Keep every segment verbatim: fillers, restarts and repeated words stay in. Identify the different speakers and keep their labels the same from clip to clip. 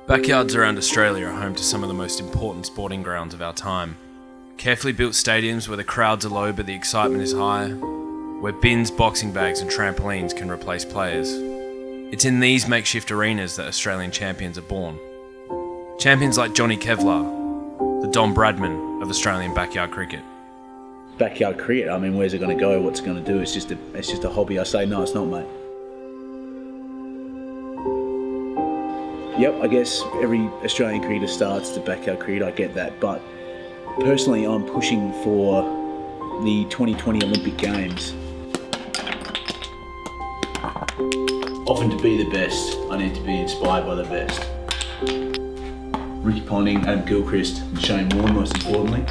Speaker 1: Backyards around Australia are home to some of the most important sporting grounds of our time. Carefully built stadiums where the crowds are low but the excitement is high, where bins, boxing bags and trampolines can replace players. It's in these makeshift arenas that Australian champions are born. Champions like Johnny Kevlar, the Don Bradman of Australian backyard cricket.
Speaker 2: Backyard cricket, I mean, where's it going to go? What's it going to do? It's just a, it's just a hobby. I say, no, it's not, mate. Yep, I guess every Australian cricketer starts to backyard cricket, I get that, but personally I'm pushing for the twenty twenty Olympic Games. Often to be the best, I need to be inspired by the best. Ricky Ponting, Adam Gilchrist and Shane Warne, most importantly.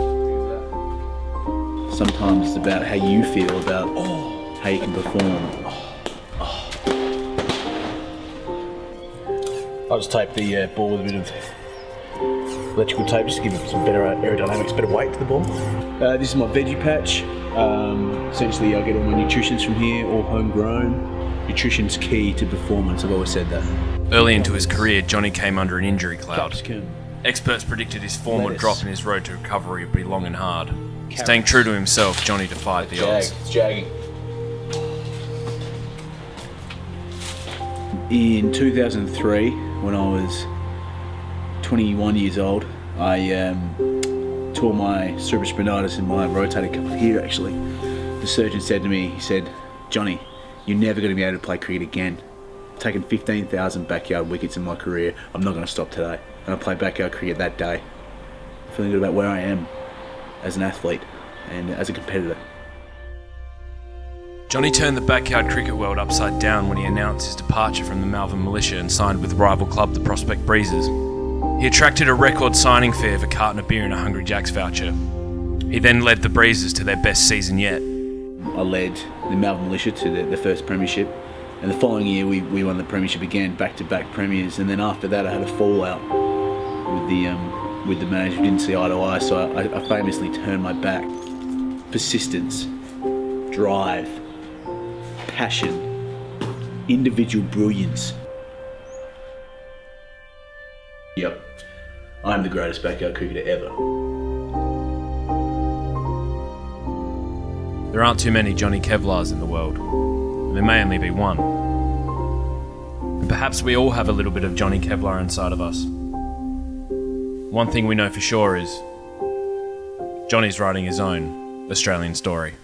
Speaker 2: Sometimes it's about how you feel about oh, how you can perform. I'll just tape the uh, ball with a bit of electrical tape just to give it some better aerodynamics, better weight to the ball. Uh, this is my veggie patch. Um, essentially I get all my nutritions from here, all homegrown. Nutrition's key to performance, I've always said that.
Speaker 1: Early into his career, Johnny came under an injury cloud. Experts predicted his form would drop and his road to recovery would be long and hard. Staying true to himself, Johnny defied the odds.
Speaker 2: It's jagging. In two thousand three, when I was twenty-one years old, I um, tore my supraspinatus in my rotator cuff here actually. The surgeon said to me, he said, "Johnny, you're never going to be able to play cricket again. I've taken fifteen thousand backyard wickets in my career. I'm not going to stop today." And I played backyard cricket that day. Feeling good about where I am as an athlete and as a competitor.
Speaker 1: Johnny turned the backyard cricket world upside down when he announced his departure from the Malvern Militia and signed with rival club the Prospect Breezers. He attracted a record signing fee of a carton of beer and a Hungry Jack's voucher. He then led the Breezers to their best season yet.
Speaker 2: I led the Malvern Militia to the, the first premiership, and the following year we, we won the premiership again, back-to-back premiers, and then after that I had a fallout with the um, with the manager who didn't see eye to eye, so I, I famously turned my back. Persistence, drive, passion, individual brilliance. Yep, I'm the greatest backyard cricketer ever.
Speaker 1: There aren't too many Johnny Kevlars in the world. There may only be one. And perhaps we all have a little bit of Johnny Kevlar inside of us. One thing we know for sure is Johnny's writing his own Australian story.